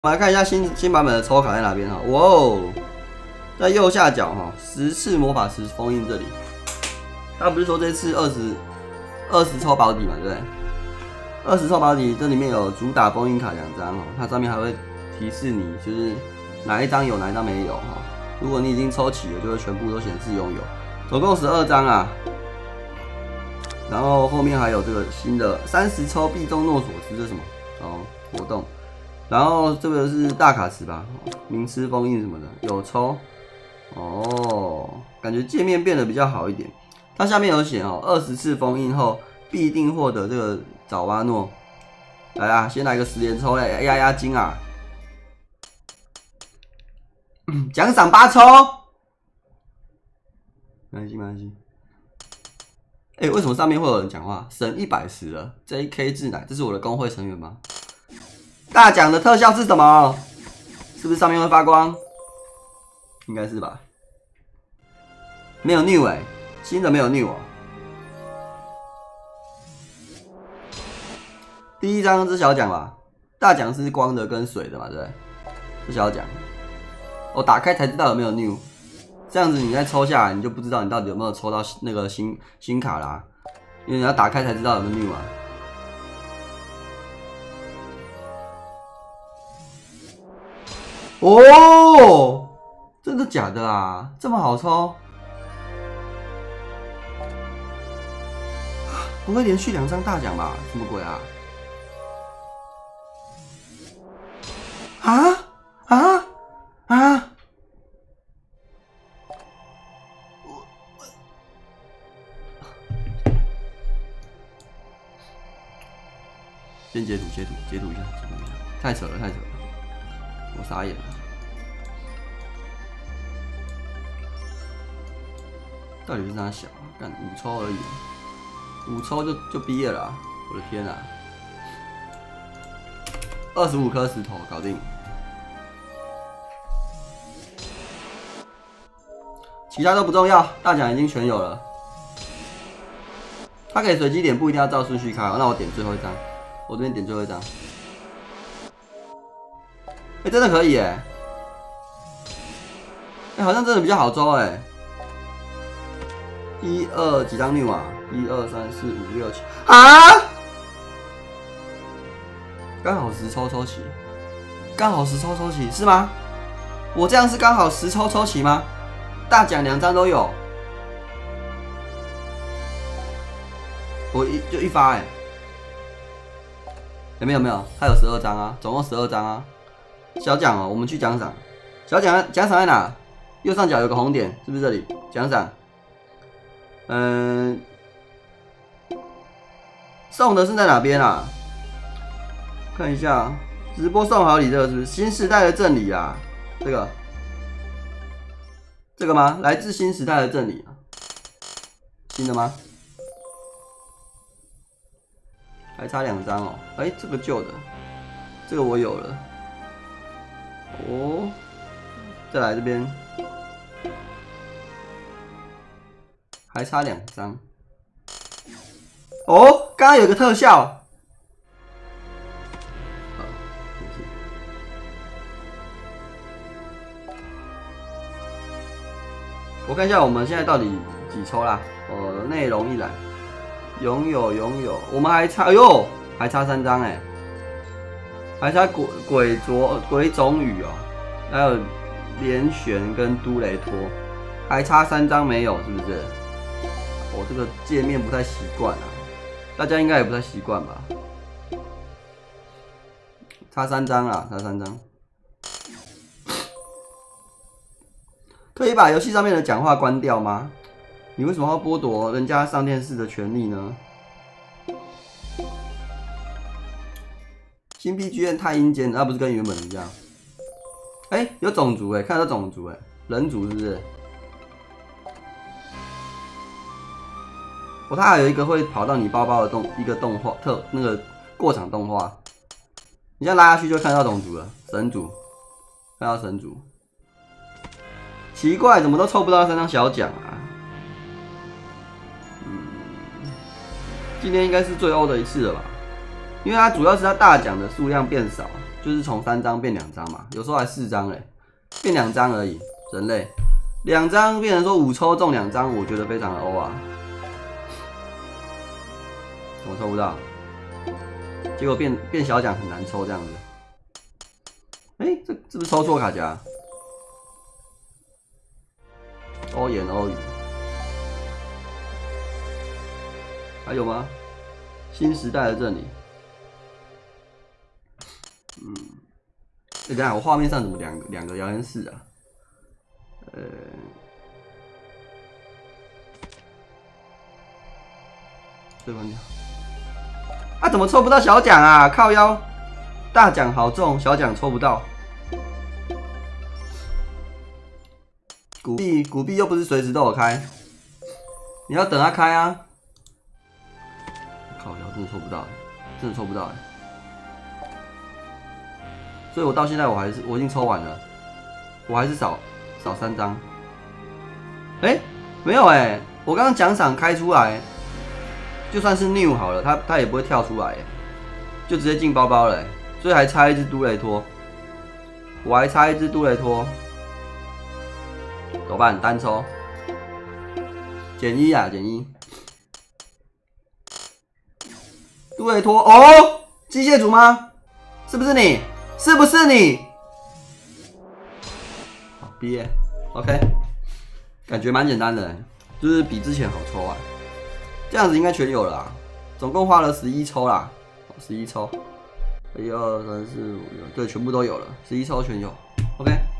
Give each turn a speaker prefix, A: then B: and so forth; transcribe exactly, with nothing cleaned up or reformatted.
A: 我们来看一下新新版本的抽卡在哪边哈，哇哦，在右下角哈，十次魔法石封印这里。他不是说这次二十二十抽保底嘛，对不对？二十抽保底，这里面有主打封印卡两张哦，它上面还会提示你就是哪一张有，哪一张没有哈。如果你已经抽齐了，就会全部都显示拥有，总共十二张啊。然后后面还有这个新的三十抽必中诺索斯，这是什么？哦，活动。然后这个是大卡池吧，名师封印什么的有抽哦，感觉界面变得比较好一点。它下面有写哦，二十次封印后必定获得这个爪哇诺。来啊，先来个十连抽嘞，压压惊啊！奖赏八抽，没关系没关系。哎、欸，为什么上面会有人讲话？省一百十了 ，J K 智乃，这是我的工会成员吗？大奖的特效是什么？是不是上面会发光？应该是吧。没有 new 哎、欸，新的没有 new 哦。第一张是小奖吧，大奖是光的跟水的嘛，对不对？是小奖。我、哦、打开才知道有没有 new， 这样子你再抽下来，你就不知道你到底有没有抽到那个新新卡啦，因为你要打开才知道有没有 new 啊。哦，真的假的啊？这么好抽？不会连续两张大奖吧？什么鬼啊？啊啊啊！先截图，截图，截图一下，截图一下，太扯了，太扯了，我傻眼了。到底是啥小啊？干五抽而已，五抽就就毕业了、啊！我的天啊！二十五颗石头搞定，其他都不重要，大奖已经全有了。它可以随机点，不一定要照顺序开、哦。那我点最后一张，我这边点最后一张。哎、欸，真的可以哎！哎、欸，好像真的比较好抽哎。一二几张 new 啊？一二三四五六七啊！刚好十抽抽齐，刚好十抽抽齐是吗？我这样是刚好十抽抽齐吗？大奖两张都有，我一就一发哎、欸，有没有没有？它有十二张啊，总共十二张啊。小奖哦，我们去奖赏，小奖奖赏在哪？右上角有个红点，是不是这里？奖赏。嗯，送的是在哪边啊？看一下，直播送好礼这个是不是新时代的赠礼啊？这个，这个吗？来自新时代的赠礼啊？新的吗？还差两张哦。哎、欸，这个旧的，这个我有了。哦，再来这边。还差两张哦，刚刚有个特效，我看一下我们现在到底几抽啦？呃，内容一览，拥有拥有，我们还差，哎呦，还差三张哎，还差鬼鬼着鬼种语哦，还有连旋跟都雷托，还差三张没有，是不是？我、哦、这个界面不太习惯啊，大家应该也不太习惯吧？差三张啊，差三张。可以把游戏上面的讲话关掉吗？你为什么要剥夺人家上电视的权利呢？新 B G M 太阴间，那不是跟原本一样？哎、欸，有种族哎、欸，看到种族哎、欸，人族是不是？哦，它还有一个会跑到你包包的动一个动画特那个过场动画，你这样拉下去就看到种族了，神族，看到神族。奇怪，怎么都抽不到三张小奖啊？嗯，今天应该是最欧的一次了吧？因为它主要是它大奖的数量变少。 就是从三张变两张嘛，有时候还四张嘞，变两张而已。人类两张变成说五抽中两张，我觉得非常的欧啊。我抽不到，结果变变小奖很难抽这样子。哎、欸，这是不是抽错卡夹？欧言欧语，还有吗？新时代的这里，嗯，欸、等一下我画面上怎么两两个谣言室啊？呃，对吧？啊，怎么抽不到小奖啊？靠腰，大奖好中，小奖抽不到。古币古币又不是随时都有开，你要等它开啊。靠腰，真的抽不到，真的抽不到。所以我到现在我还是我已经抽完了，我还是少少三张。哎、欸，没有哎、欸，我刚刚奖赏开出来，就算是 new 好了，它它也不会跳出来，就直接进包包了、欸，所以还差一只都雷托，我还差一只都雷托，怎么办？单抽，减一啊，减一。都雷托哦，机械组吗？是不是你？是不是你？好，毕业 ，OK， 感觉蛮简单的，就是比之前好抽啊。这样子应该全有了啦，总共花了十一抽啦，十一抽，一二三四五六，对，全部都有了，十一抽全有 ，OK。